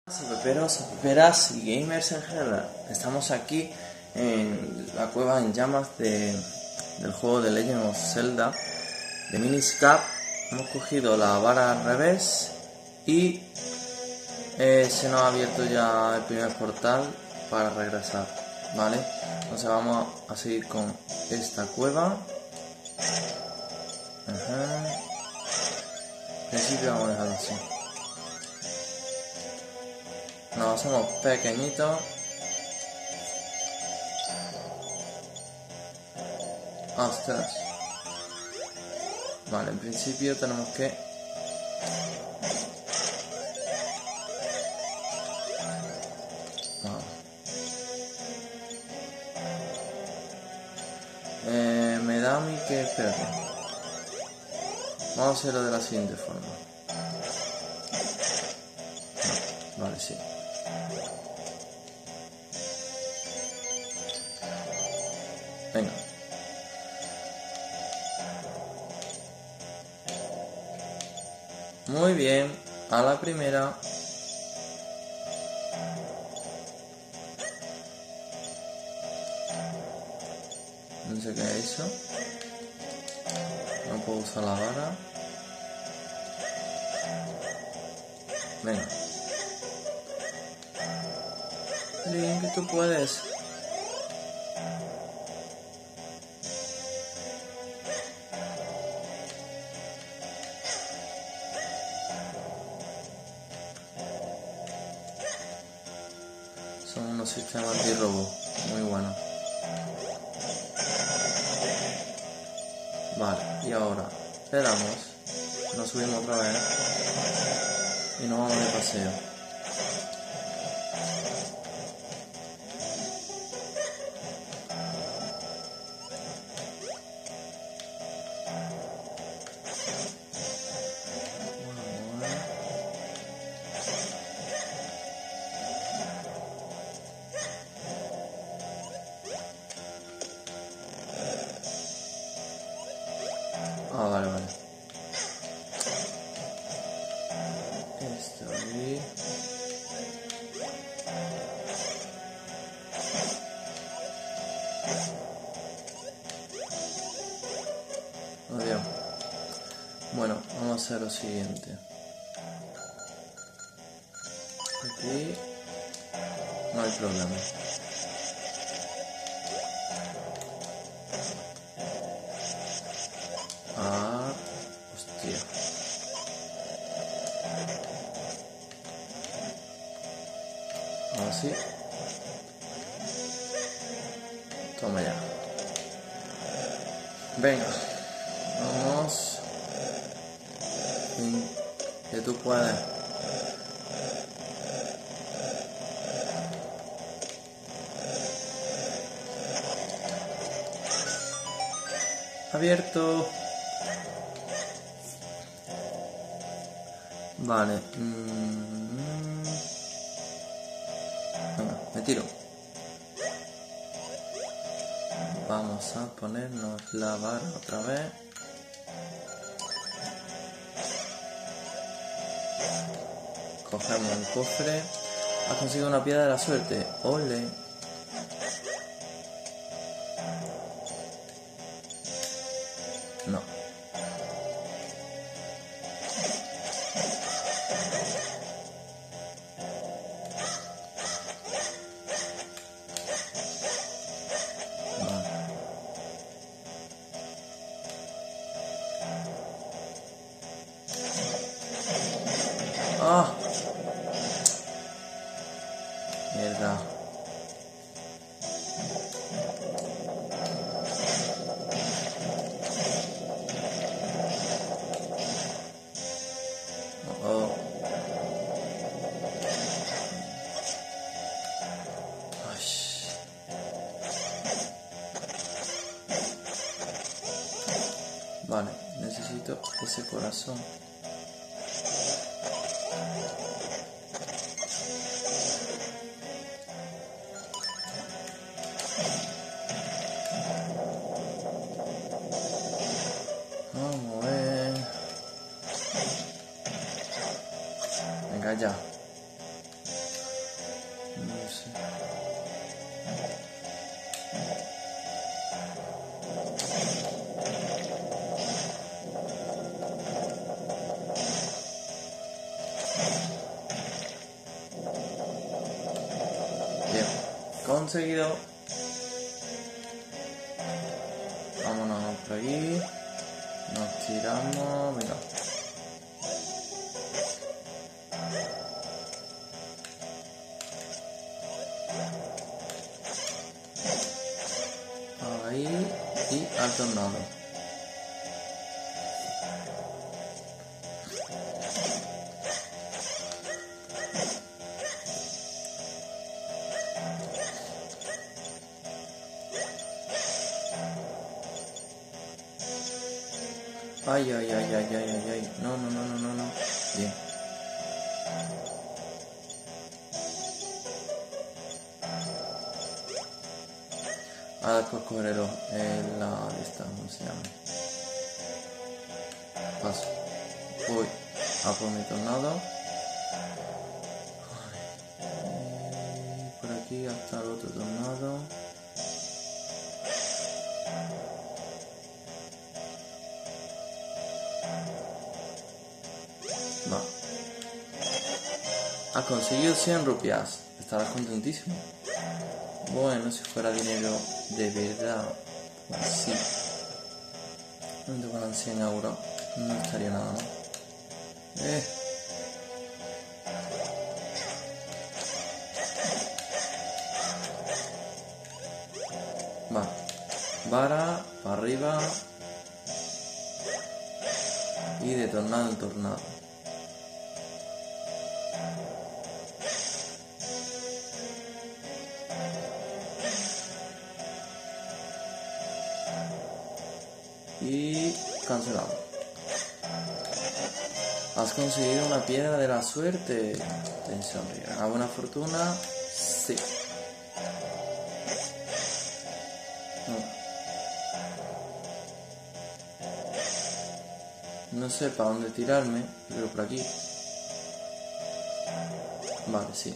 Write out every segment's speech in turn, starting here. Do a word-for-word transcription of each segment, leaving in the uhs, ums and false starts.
Peperos, peperas y gamers en general, estamos aquí en la cueva en llamas de, del juego de Legend of Zelda de Minish Cap. Hemos cogido la vara al revés y eh, se nos ha abierto ya el primer portal para regresar, ¿vale? Entonces vamos a seguir con esta cueva. Ajá. En principio vamos a dejarlo así. Nos hacemos pequeñitos. Ostras. Vale, en principio tenemos que... Vale. Eh, me da a mí que... Espérate. Vamos a hacerlo de la siguiente forma. No, vale, sí. Venga. Muy bien, a la primera. No sé qué es eso. No puedo usar la vara. Venga. Link, tú puedes. Son unos sistemas antirrobo muy buenos. Vale, y ahora le damos, nos subimos otra vez y nos vamos de paseo. Ah, vale, vale. Esto ahí. Adiós. Bueno, vamos a hacer lo siguiente. Aquí no hay problema. Ah, hostia. Así. Toma ya. Venga. Vamos. Que tú puedes. Abierto. Vale. Mm. Venga, me tiro. Vamos a ponernos la vara otra vez. Cogemos el cofre. Has conseguido una piedra de la suerte. Ole. No. ¡Ah! Mierda. Oh, oh. Ay. Vale, necesito ese corazón. Vamos a ver. Venga ya. No sé. Bien, conseguido. Vámonos por aquí. Nos tiramos. Venga. Ahí y al tornado. Ay, ay, ay, ay, ay, ay, ay. No, no, no, no, no, no. Bien. Ahora después cogeré los, eh, la lista, ¿cómo se llama? Paso. Voy a por mi tornado. Ay. Por aquí hasta el otro tornado. Va. Has conseguido cien rupias. Estarás contentísimo. Bueno, si fuera dinero de verdad, pues sí. No te ganan cien euros. No estaría nada mal. Eh. Vale. Vara, para arriba. Y de tornado en tornado. Y cancelado. Has conseguido una piedra de la suerte. Te sonríe. ¿A buena fortuna? Sí. No. No sé para dónde tirarme, pero por aquí. Vale, sí.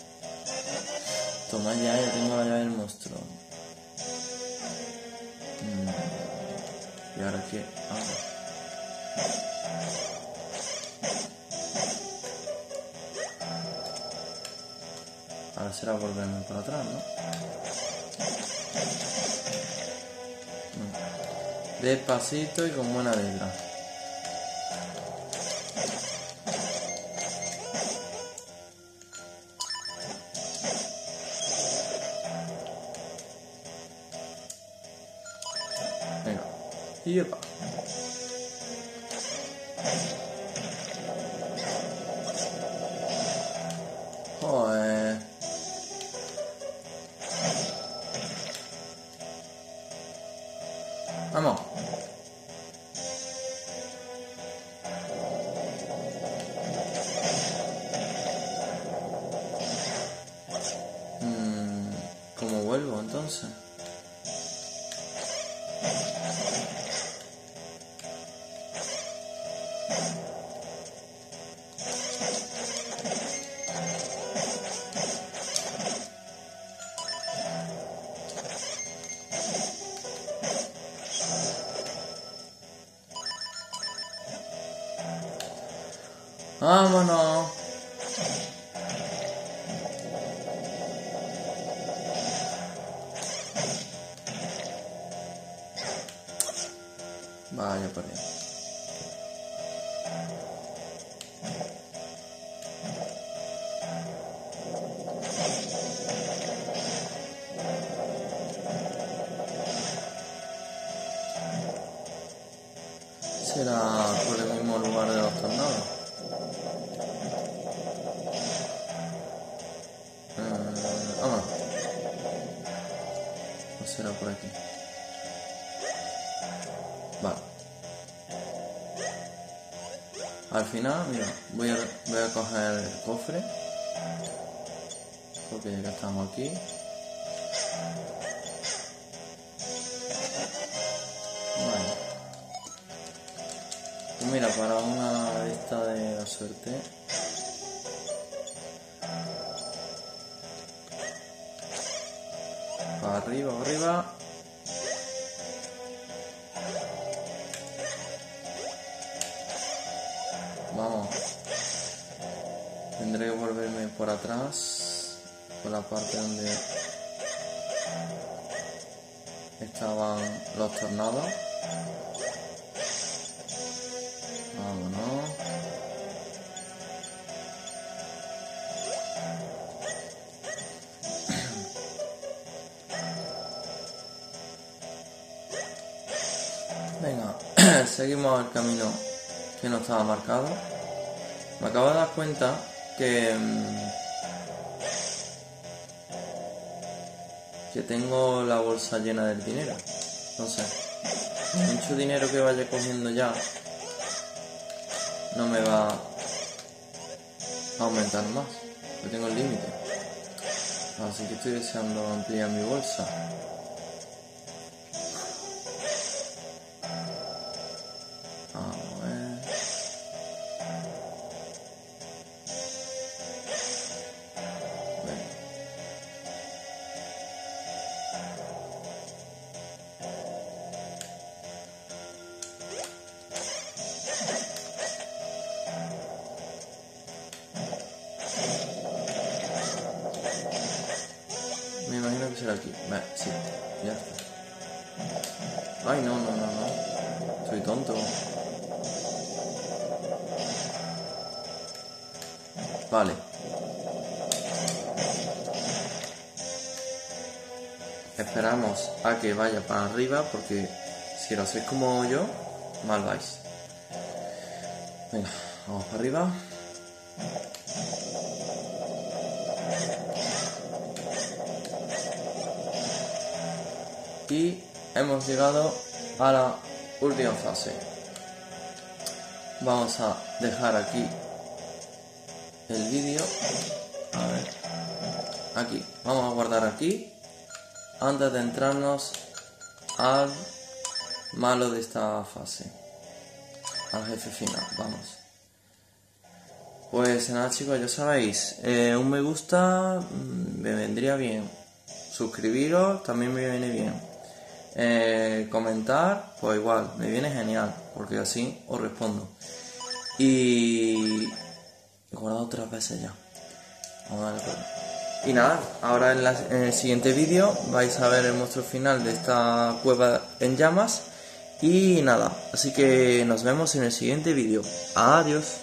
Toma ya, ya tengo la llave del monstruo. Mm. ¿Y ahora qué? Ah. Ahora será volverme para atrás, ¿no? Mm. Despacito y con buena letra. Venga. Y epa. Joder. Vamos. Mm, ¿Cómo vuelvo entonces? ¡Vámonos! Vaya por ahí. Será por el mismo lugar de los tornados. Eh, vámonos. ¿O será por aquí? Vale. Al final, mira, voy a, voy a coger el cofre. Porque ya estamos aquí. Vale. Pues mira, para una lista de la suerte. para arriba, para arriba. Vamos. Tendré que volverme por atrás, por la parte donde estaban los tornados. Vámonos. Venga, seguimos el camino que no estaba marcado. Me acabo de dar cuenta que, que tengo la bolsa llena del dinero. Entonces, mucho dinero que vaya cogiendo ya no me va a aumentar más. Yo tengo el límite. Así que estoy deseando ampliar mi bolsa. Me imagino que será aquí. Vale, sí, ya está. Ay, no, no, no, no. Soy tonto. Vale. Esperamos a que vaya para arriba porque si lo hacéis como yo, mal vais. Venga, vamos para arriba. Y hemos llegado a la última fase. Vamos a dejar aquí el vídeo. A ver, aquí, vamos a guardar aquí antes de entrarnos al malo de esta fase, al jefe final. Vamos. Pues nada, chicos, ya sabéis, eh, un me gusta me vendría bien, suscribiros también me viene bien. Eh, comentar, pues igual, me viene genial, porque así os respondo. Y he guardado otras veces ya. Vamos a darle por ahí. Y nada, ahora en, la, en el siguiente vídeo vais a ver el monstruo final de esta cueva en llamas. Y nada, así que nos vemos en el siguiente vídeo. Adiós.